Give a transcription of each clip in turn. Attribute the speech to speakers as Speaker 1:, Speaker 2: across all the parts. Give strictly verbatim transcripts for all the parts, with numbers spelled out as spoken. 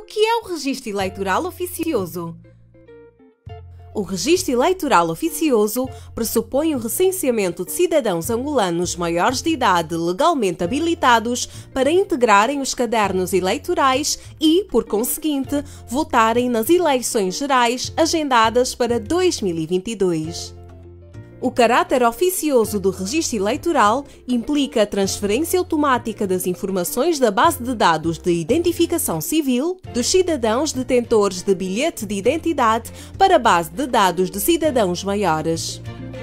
Speaker 1: que é o Registro Eleitoral Oficioso? O Registro Eleitoral Oficioso pressupõe o recenseamento de cidadãos angolanos maiores de idade legalmente habilitados para integrarem os cadernos eleitorais e, por conseguinte, votarem nas eleições gerais agendadas para dois mil e vinte e dois. O caráter oficioso do registro eleitoral implica a transferência automática das informações da base de dados de identificação civil dos cidadãos detentores de bilhete de identidade para a base de dados de cidadãos maiores.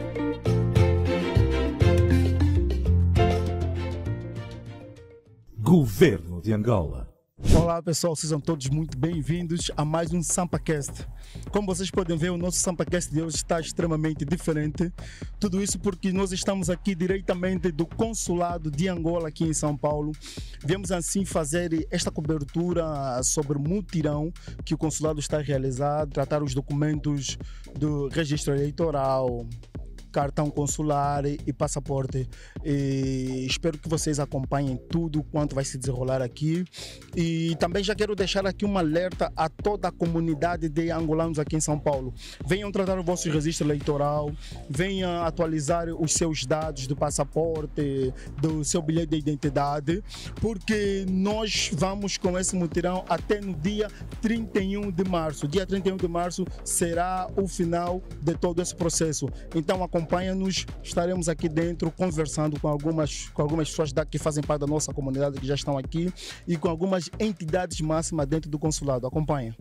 Speaker 2: Governo de Angola.
Speaker 3: Olá pessoal, sejam todos muito bem-vindos a mais um SampaCast. Como vocês podem ver, o nosso SampaCast de hoje está extremamente diferente. Tudo isso porque nós estamos aqui diretamente do Consulado de Angola aqui em São Paulo. Viemos assim fazer esta cobertura sobre o mutirão que o Consulado está a realizar, tratar os documentos do registro eleitoral, cartão consular e passaporte. E espero que vocês acompanhem tudo quanto vai se desenrolar aqui. E também já quero deixar aqui um alerta a toda a comunidade de angolanos aqui em São Paulo. Venham tratar o vosso registro eleitoral, venham atualizar os seus dados do passaporte, do seu bilhete de identidade, porque nós vamos com esse mutirão até no dia trinta e um de março. Dia trinta e um de março será o final de todo esse processo. Então, acompanha-nos, estaremos aqui dentro conversando com algumas, com algumas pessoas que fazem parte da nossa comunidade, que já estão aqui, e com algumas entidades máximas dentro do consulado. Acompanha.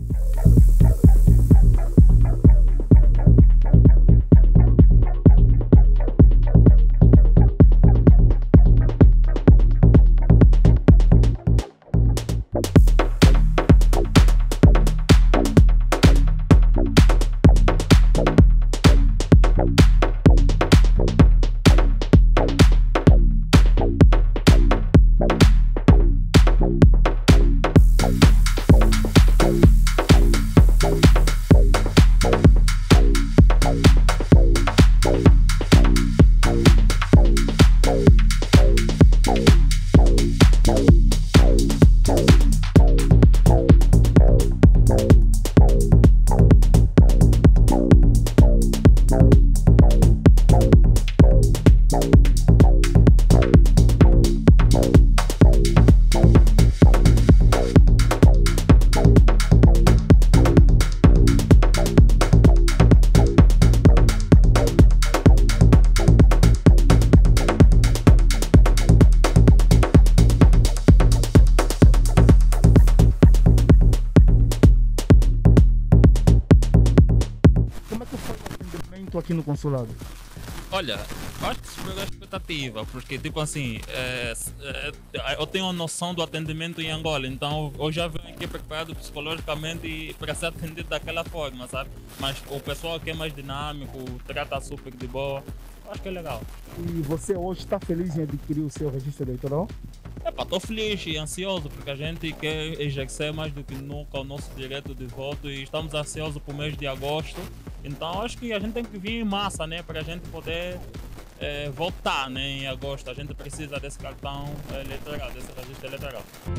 Speaker 3: Aqui no consulado?
Speaker 4: Olha, acho que superou a expectativa, porque tipo assim, é, é, eu tenho a noção do atendimento em Angola, então eu já venho aqui preparado psicologicamente para ser atendido daquela forma, sabe? Mas o pessoal aqui é mais dinâmico, trata super de boa, acho que é legal.
Speaker 3: E você hoje está feliz em adquirir o seu registro eleitoral?
Speaker 4: Estou feliz e ansioso porque a gente quer exercer mais do que nunca o nosso direito de voto e estamos ansiosos para o mês de agosto. Então acho que a gente tem que vir em massa, né, para a gente poder é, votar, né, em agosto. A gente precisa desse cartão eleitoral, desse registro eleitoral.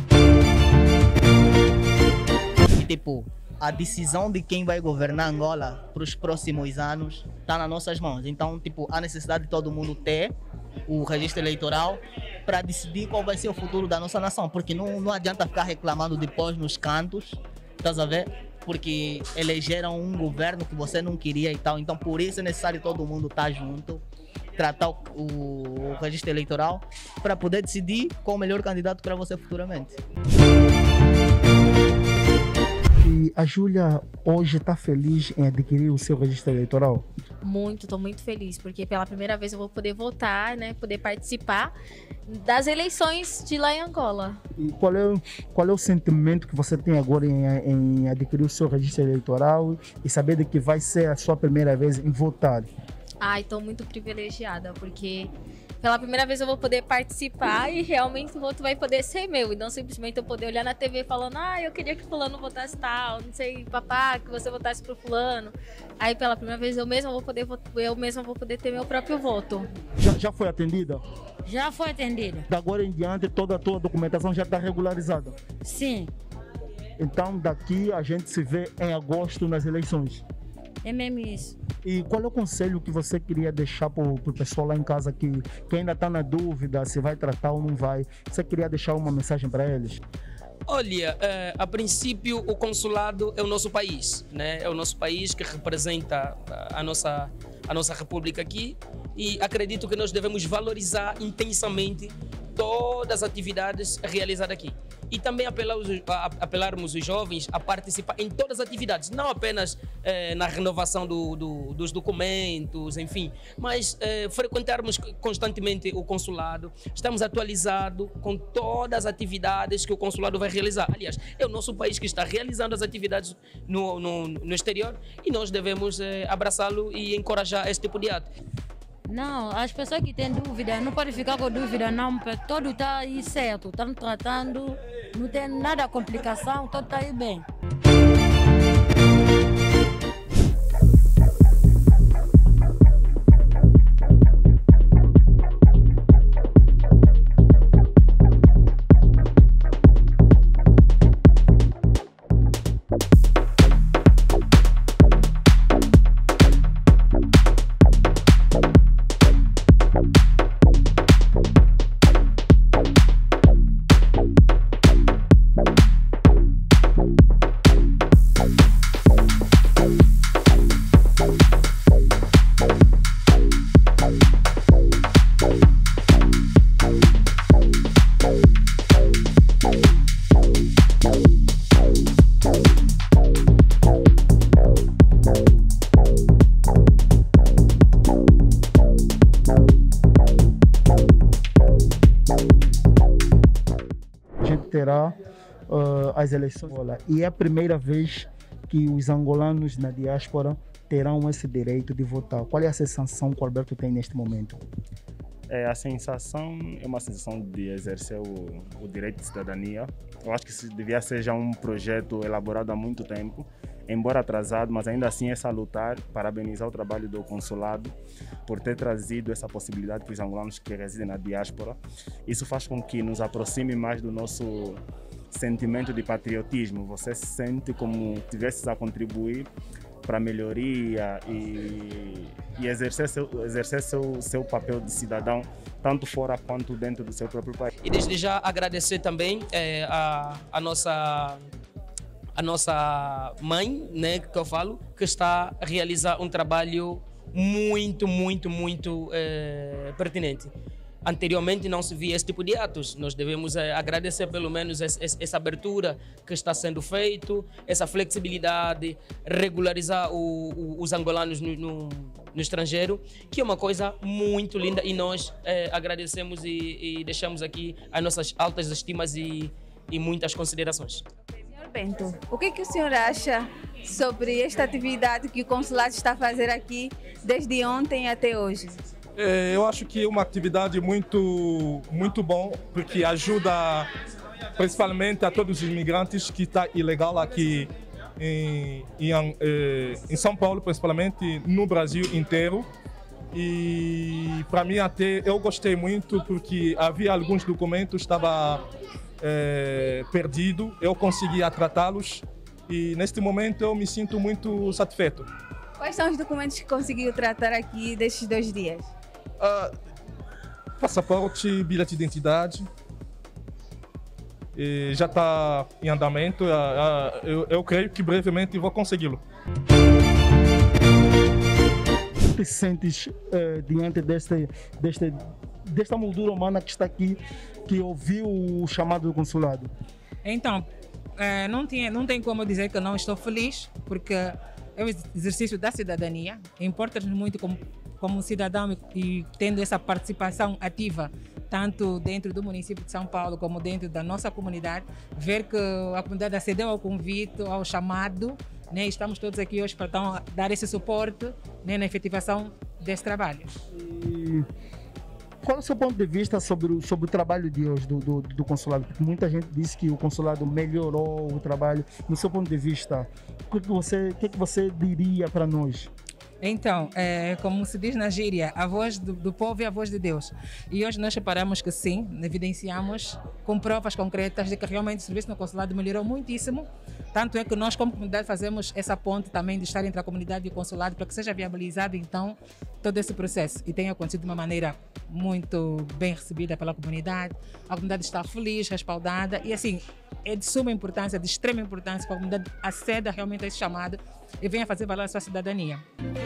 Speaker 5: E tipo, a decisão de quem vai governar Angola para os próximos anos está nas nossas mãos. Então, tipo, há necessidade de todo mundo ter o registro eleitoral para decidir qual vai ser o futuro da nossa nação. Porque não, não adianta ficar reclamando depois nos cantos, estás a ver? Porque elegeram um governo que você não queria e tal. Então, por isso é necessário todo mundo estar junto, tratar o, o, o registro eleitoral para poder decidir qual o melhor candidato para você futuramente.
Speaker 3: E a Júlia hoje está feliz em adquirir o seu registro eleitoral?
Speaker 6: Muito, estou muito feliz, porque pela primeira vez eu vou poder votar, né, poder participar das eleições de lá em Angola.
Speaker 3: E qual é, qual é o sentimento que você tem agora em, em adquirir o seu registro eleitoral e saber de que vai ser a sua primeira vez em votar?
Speaker 6: Ai, estou muito privilegiada, porque pela primeira vez eu vou poder participar e realmente o voto vai poder ser meu. E não simplesmente eu poder olhar na T V falando, ah, eu queria que fulano votasse tal, não sei, papá, que você votasse pro fulano. Aí pela primeira vez eu mesma vou poder, eu mesma vou poder ter meu próprio voto.
Speaker 3: Já, já foi atendida?
Speaker 7: Já foi atendida.
Speaker 3: Da agora em diante toda a tua documentação já está regularizada?
Speaker 7: Sim.
Speaker 3: Então daqui a gente se vê em agosto nas eleições.
Speaker 7: É mesmo isso.
Speaker 3: E qual é o conselho que você queria deixar para o pessoal lá em casa que, que ainda está na dúvida se vai tratar ou não vai? Você queria deixar uma mensagem para eles?
Speaker 8: Olha, é, a princípio o consulado é o nosso país, né? É o nosso país que representa a nossa, a nossa república aqui, e acredito que nós devemos valorizar intensamente todas as atividades realizadas aqui. E também apelar os, a, apelarmos os jovens a participar em todas as atividades, não apenas eh, na renovação do, do, dos documentos, enfim, mas eh, frequentarmos constantemente o consulado, estamos atualizados com todas as atividades que o consulado vai realizar. Aliás, é o nosso país que está realizando as atividades no, no, no exterior, e nós devemos eh, abraçá-lo e encorajar esse tipo de ato.
Speaker 7: Não, as pessoas que têm dúvida, não podem ficar com dúvida não, porque tudo está aí certo, estão tratando, não tem nada de complicação, tudo está aí bem.
Speaker 3: Terá uh, as eleições e é a primeira vez que os angolanos na diáspora terão esse direito de votar. Qual é a sensação que o Alberto tem neste momento?
Speaker 9: É, a sensação é uma sensação de exercer o, o direito de cidadania. Eu acho que isso devia ser já um projeto elaborado há muito tempo, embora atrasado, mas ainda assim é salutar, parabenizar o trabalho do consulado por ter trazido essa possibilidade para os angolanos que residem na diáspora. Isso faz com que nos aproxime mais do nosso sentimento de patriotismo. Você se sente como se tivesse a contribuir para a melhoria e, e exercer, seu, exercer seu, seu papel de cidadão, tanto fora quanto dentro do seu próprio país.
Speaker 8: E desde já agradecer também é, a, a nossa... a nossa mãe, né, que eu falo, que está a realizar um trabalho muito, muito, muito é, pertinente. Anteriormente não se via esse tipo de atos. Nós devemos é, agradecer pelo menos essa, essa abertura que está sendo feita, essa flexibilidade, regularizar o, o, os angolanos no, no, no estrangeiro, que é uma coisa muito linda, e nós é, agradecemos e, e deixamos aqui as nossas altas estimas e, e muitas considerações.
Speaker 10: Bento, o que, que o senhor acha sobre esta atividade que o consulado está a fazer aqui desde ontem até hoje?
Speaker 11: É, eu acho que é uma atividade muito, muito bom, porque ajuda principalmente a todos os imigrantes que estão ilegal aqui em, em, em São Paulo, principalmente no Brasil inteiro. E para mim até eu gostei muito, porque havia alguns documentos que estavam É, perdido, eu conseguia tratá-los, e neste momento eu me sinto muito satisfeito.
Speaker 10: Quais são os documentos que conseguiu tratar aqui destes dois dias?
Speaker 11: Uh, passaporte, bilhete de identidade, e já está em andamento. Uh, uh, eu, eu creio que brevemente vou consegui-lo.
Speaker 3: O que te sentes uh, diante deste, deste, desta moldura humana que está aqui, que ouviu o chamado do consulado?
Speaker 12: Então, é, não, tinha, não tem como dizer que eu não estou feliz, porque é o exercício da cidadania. Importa-nos muito como, como cidadão, e tendo essa participação ativa, tanto dentro do município de São Paulo como dentro da nossa comunidade, ver que a comunidade acedeu ao convite, ao chamado, né? Estamos todos aqui hoje para então, dar esse suporte, né, na efetivação desse trabalho.
Speaker 3: E qual é o seu ponto de vista sobre o, sobre o trabalho de hoje do, do, do consulado? Porque muita gente disse que o consulado melhorou o trabalho. No seu ponto de vista, o que, que, você, o que, que você diria para nós?
Speaker 12: Então, é, como se diz na gíria, a voz do, do povo é a voz de Deus. E hoje nós reparamos que sim, evidenciamos com provas concretas de que realmente o serviço no consulado melhorou muitíssimo. Tanto é que nós, como comunidade, fazemos essa ponte também de estar entre a comunidade e o consulado para que seja viabilizado, então, todo esse processo. E tenha acontecido de uma maneira muito bem recebida pela comunidade. A comunidade está feliz, respaldada e, assim, é de suma importância, de extrema importância que a comunidade aceda realmente a esse chamado e venha fazer valer a sua cidadania.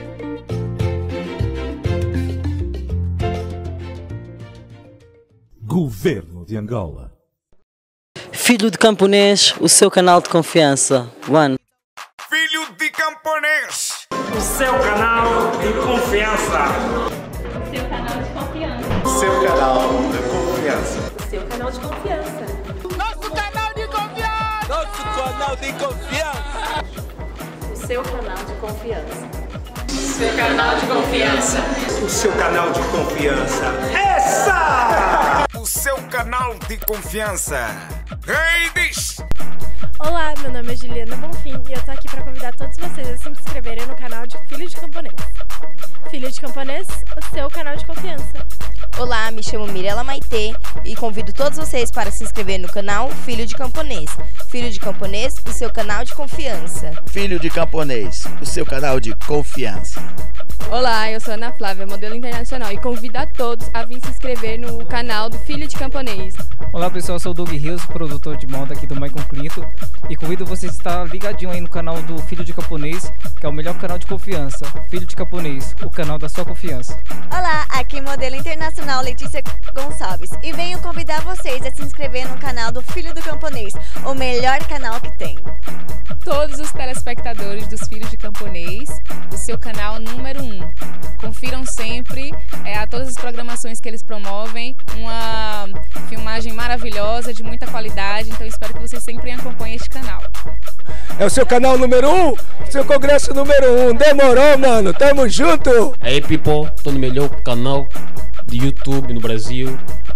Speaker 2: Governo de Angola.
Speaker 13: Filho de Camponês, o seu canal de confiança. One.
Speaker 14: Filho de Camponês,
Speaker 15: o seu canal de confiança.
Speaker 16: O seu canal de confiança.
Speaker 14: O seu canal de confiança.
Speaker 16: O seu canal de confiança.
Speaker 17: Nosso canal de confiança.
Speaker 18: Nosso canal de confiança.
Speaker 16: O seu canal de confiança.
Speaker 17: O seu canal de confiança.
Speaker 15: O seu canal de confiança. Essa!
Speaker 14: O seu canal de confiança. Reis!
Speaker 19: Olá, meu nome é Juliana Bonfim e eu tô aqui para convidar todos vocês a se inscreverem no canal de Filho de Camponês. Filho de Camponês, o seu canal de confiança.
Speaker 20: Olá, me chamo Mirela Maitê e convido todos vocês para se inscrever no canal Filho de Camponês. Filho de Camponês, o seu canal de confiança.
Speaker 21: Filho de Camponês, o seu canal de confiança.
Speaker 22: Olá, eu sou Ana Flávia, modelo internacional, e convido a todos a vir se inscrever no canal do Filho de Camponês.
Speaker 23: Olá pessoal, eu sou o Doug Rios, produtor de moda aqui do Maicon Clinton, e convido vocês a estar ligadinho aí no canal do Filho de Camponês, que é o melhor canal de confiança. Filho de Camponês, o canal da sua confiança.
Speaker 24: Olá, aqui é modelo internacional Letícia Gonçalves, e venho convidar vocês a se inscrever no canal do Filho do Camponês, o melhor canal que tem.
Speaker 22: Todos os telespectadores dos Filhos de Camponês, o seu canal número um. Confiram sempre é, a todas as programações que eles promovem, uma filmagem maravilhosa, de muita qualidade, então espero que vocês sempre acompanhem este canal.
Speaker 18: É o seu canal número um, seu congresso número um. Demorou, mano, tamo junto!
Speaker 25: Aí, people, tô no melhor canal de YouTube no Brasil.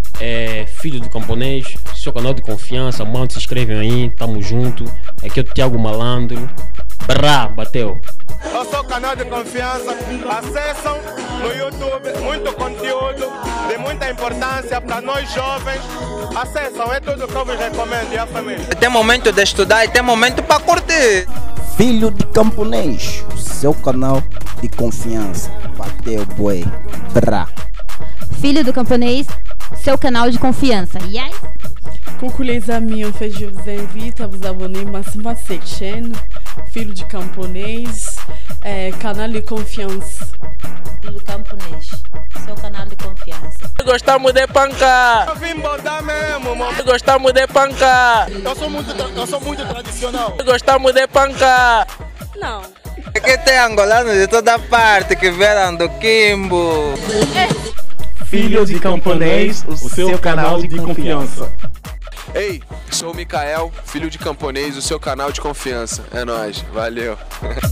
Speaker 25: É Filho do Camponês, seu canal de confiança, mano, se inscrevem aí, tamo junto. Aqui é o Thiago Malandro. Brá, bateu.
Speaker 14: O seu canal de confiança, acessam no YouTube muito conteúdo de muita importância para nós jovens. Acessam, é tudo que eu vos recomendo e a família.
Speaker 18: Tem momento de estudar e tem momento para curtir.
Speaker 21: Filho de Camponês, o seu canal de confiança. Bateu, boi. Brá.
Speaker 26: Filho do Camponês, seu canal de confiança. Yes?
Speaker 27: Coucou les amis, en fait je vous invite à vous abonner massivement à cette chaîne, Filho de Camponês, é, canal de confiança.
Speaker 28: Filho do Camponês, seu canal de confiança.
Speaker 18: Gostamos de panca!
Speaker 14: Eu vim botar mesmo, mano.
Speaker 18: Gostamos de panca!
Speaker 14: Eu sou muito, eu sou muito tradicional.
Speaker 18: Gostamos de panca!
Speaker 27: Não.
Speaker 18: Aqui tem angolanos de toda parte que vieram do Quimbo.
Speaker 2: Filho de Camponês, o seu canal de confiança.
Speaker 29: Ei, sou o Mikael, filho de Camponês, o seu canal de confiança. É nóis, valeu.